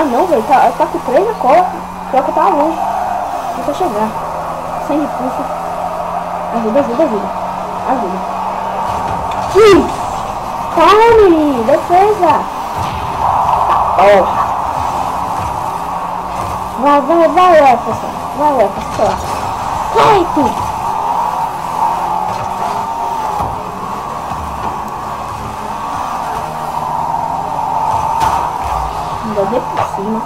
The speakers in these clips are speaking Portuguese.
Ah não, velho, tá com 3 na cola. Pior que eu tava longe. Deixa eu chegar. Sem impulso. Ajuda. Calme, defesa. Porra. Vai, Jefferson. Vai, Jefferson, sei lá. Feito. Ainda dei por cima.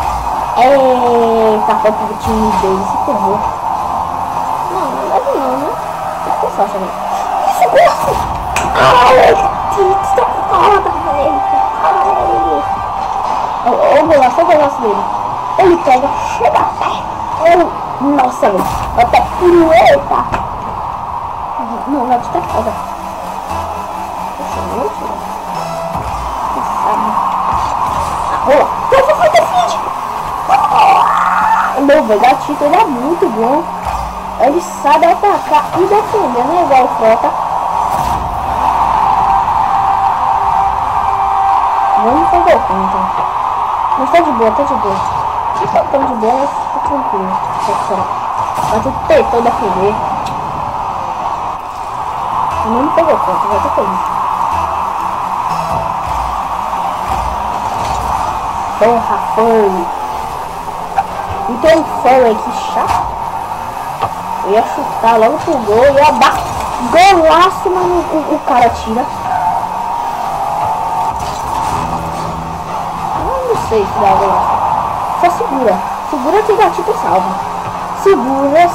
Eita, falta do time dele, se ferrou. Não deve não, né? Tem que sorte, velho. Isso, Gorso! Ai, que foda, velho. Olha o golaço dele. Ele pega, chega perto. Nossa, velho. Até pirueta. Não, vai te ter foda. Poxa, não, tio. Que sabe. Rola. Meu velho, Gatito, ele é muito bom. Ele sabe atacar e defender, né? Igual o Frota. Vamos fazer conta. Mas tá de boa, Não tá tão de boa, mas tá tranquilo. Gatito tentou defender. Não pegou conta, vai ter feliz. Porra, foi. Então um follow que chato. Eu ia chutar logo pro gol, ia dar golaço, mas o cara tira. Eu não sei se dá golaço. Só segura que o Gatito salva. Segura,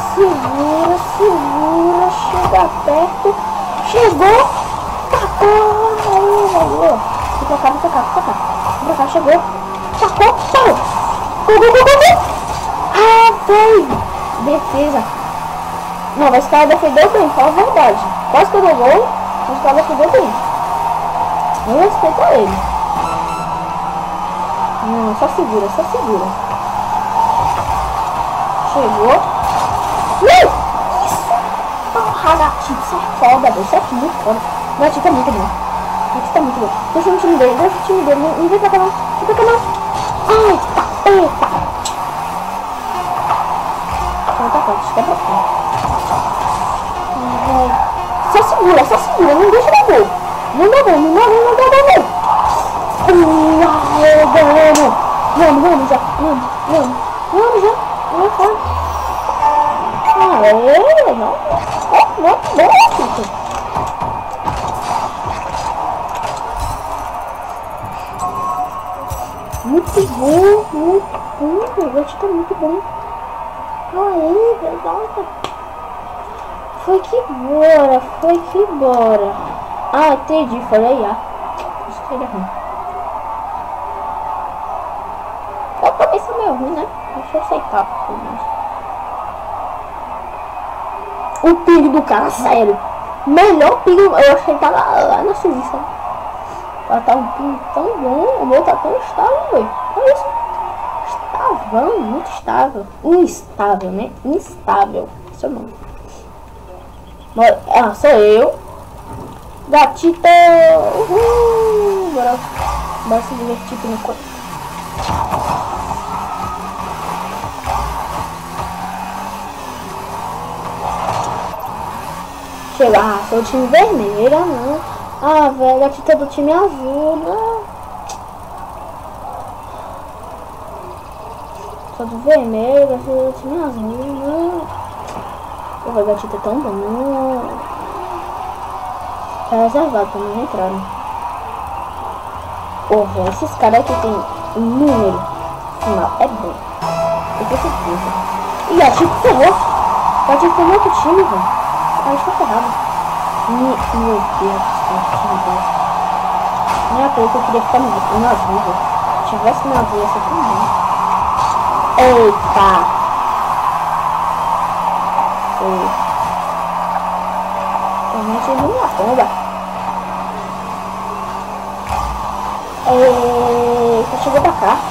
chega perto, chegou, tacou, aí, valeu. Vem pra cá, chegou, tacou, parou. Gol. Ah, velho! Defesa. Não, mas o cara defendeu bem, fala a verdade. Quase que eu dou gol, mas o cara defendeu bem. Eu respeito ele. Não, só segura. Chegou. Isso! Porra, Gatito, isso é foda, velho. Isso é muito foda. O Gatito é muito bom. Deixa o time dele. Não vem pra cá não. Ai, tá, eita. Só segura, não deixa dar gol. Não dá gol. Vamos já. Não foi. Muito bom. O Gatito é muito bom. Aí, nossa. Foi que bora. Ah, entendi, falei já. Isso que ele é ruim. Eu também sou meio ruim, né? Deixa eu aceitar. O ping do cara, sério. Melhor ping, eu achei que tava lá na Suíça. Ela tá um ping tão bom, o meu tá tão estável, velho. Olha isso. Muito estável. Instável, né? Instável. Esse é o nome. Ah, sou eu. Gatito. Bora se divertir por enquanto. Chega. Ah, sou do time vermelho, não. Ah, velho, Gatito é do time azul, não. Sou do vermelho, do time azul, não. O Gatito é tão bom. Tá reservado pra não entrar, né? Pô, velho, esses caras aqui tem um número final, é bom. Eu tenho certeza. E Gatito ferrou. Gatito tem outro time, velho. A gente tá ferrado. Meu Deus do céu, que time bom. Não é à toa que eu queria ficar no azul, velho. Se tivesse no azul, ia ser tão bom. Eita! Realmente ele não bomba. Eita, chegou pra cá.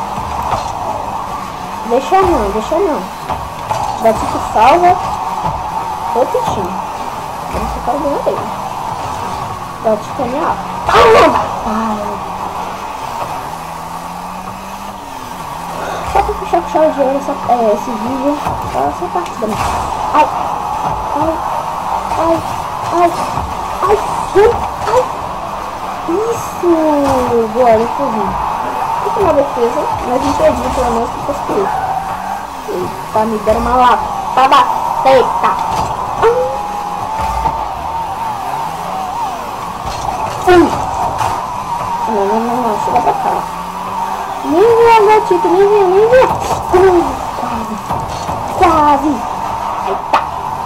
Deixa não. Gatito salva. Outro time. Vamos ficar o bom dele. Gatito é minha. Caramba! Só pra fechar com chave de ouro esse vídeo. Só essa partida, né? Ai, ai, ai, ai, ai, ai. Isso! Boa, deixa eu ver. Fica uma defesa, mas impedi pelo menos que fosse por isso. Eita, me deram uma lapada seca. Não, chega pra cá. Nem vem, gatito, nem vem. Quase. Eita.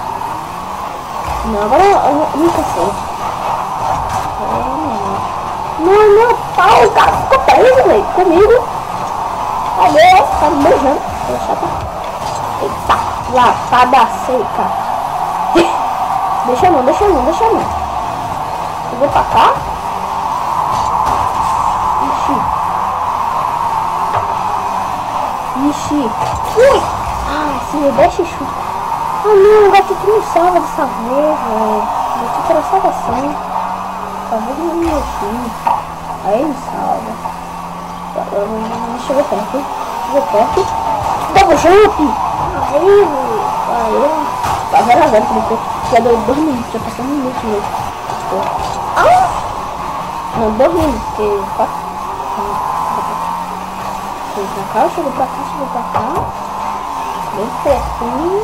Não, agora eu não sei. Não, pau, cara, ficou preso, velho, comigo. Cadê? Tá me beijando. Eita, lapada seca. Deixa não. Eu vou pra cá. Ixi. Ui. Ah, se me deixa chuta. Ah, não, o gatito não salva dessa vez, velho. O gatito era salvação. Talvez não me mexi. Aí me salva. Chegou perto. Double jump. Aí. Tá 0 a 0 por enquanto. Já deu 2 minutos. Já passou 1 minuto mesmo. Não, 2 minutos. Porque 4. Chegou pra cá. Bem pertinho.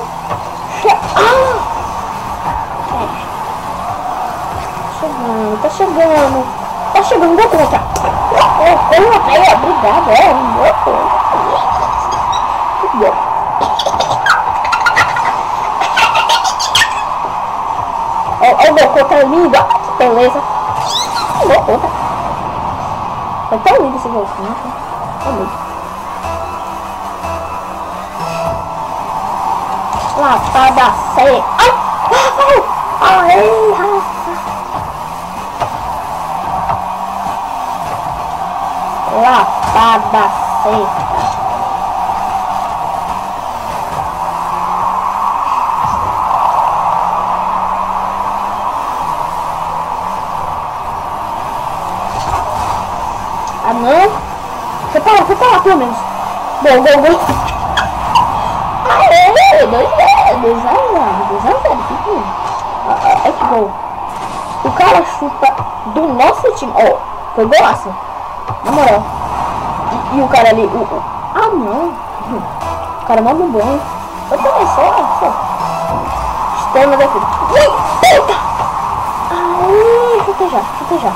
Tá chegando, deu conta. Obrigado, Olha o meu conta lindo, beleza. Deu conta. Foi tão lindo esse golfinho. Lapada seca. Ai, lapada seca. Ah, não? Foi pra lá pelo menos. Gol. Aê, 2 a 0. É que gol. O cara chuta do nosso time. Ó, foi golaço. Na moral. E o cara ali, ah, não. O cara manda um bom. Eu também só. Estou na defesa. Eita! Ai, chutei já.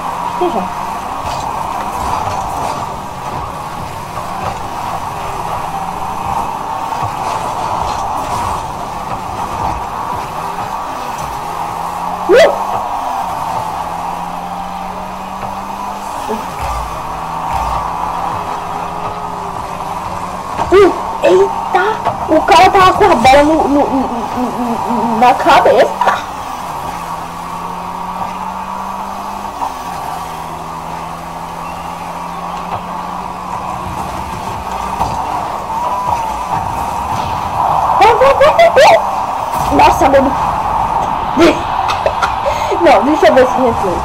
Eita! O cara tava com a bola na cabeça. Nossa, mano. Não, deixa eu ver esse replay.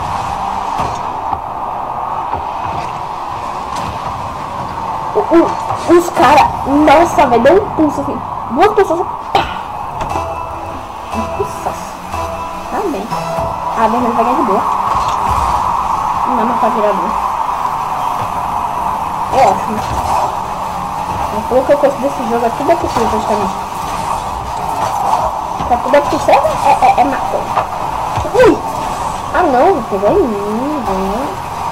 Os caras, nossa, velho, deu um pulso assim. 2 pessoas. Nossa. Amém. Ah, bem, mas vai ganhar de boa. Não dá mais pra virar boa. É ótimo. Mas pelo que eu gosto desse jogo, tudo é possível praticamente. Pra tudo é possível, é maconha. Ui! Ah não, pegou em mim, velho.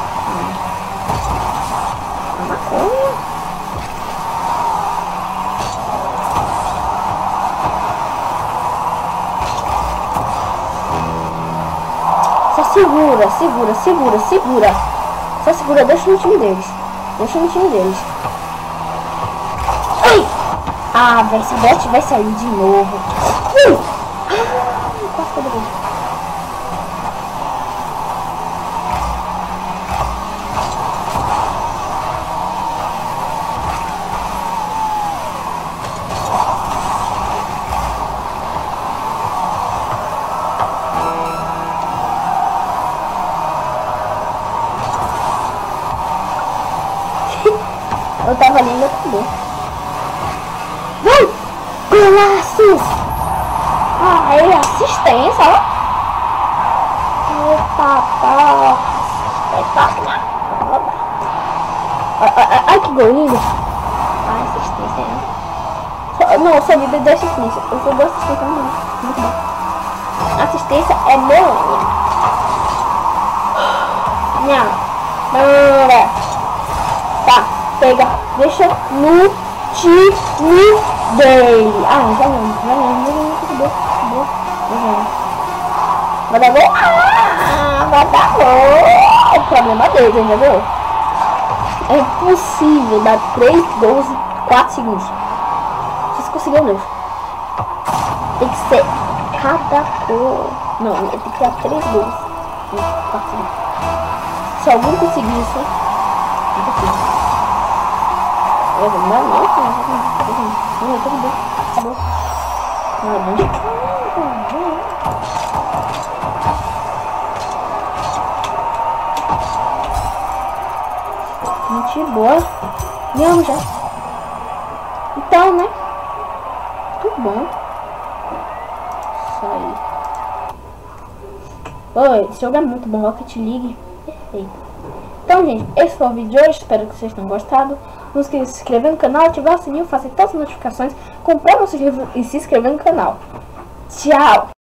É maconha. Segura. Só segura, deixa no time deles. Ai! Ah, velho, essa bot vai sair de novo. Quase todo mundo. Eu tava ali e acabou. isso? Ai, assistência, ó. Eita, porra. Ai, que gol lindo. Ai, assistência, né? Não, eu sou líder da assistência. Eu sou da assistência, não. Muito bom. Assistência é Melania. Bora. Tá, pega. Deixa no time dele. Ah, já não. Vai dar gol. Vai dar gol. O problema deles, entendeu? É impossível dar 3 gols em 4 segundos. Vocês conseguiram mesmo. Tem que ser cada gol. Não, tem que dar 3 gols em 4 segundos. Se algum conseguir isso, é impossível. Muito boa. Não, já. Então, né? Muito bom. Isso aí. Oi, esse jogo é muito bom. Rocket League. Perfeito. Então, gente, esse foi o vídeo de hoje. Espero que vocês tenham gostado. Não esqueça de se inscrever no canal, ativar o sininho, fazer todas as notificações, comprar nossos livros e se inscrever no canal. Tchau!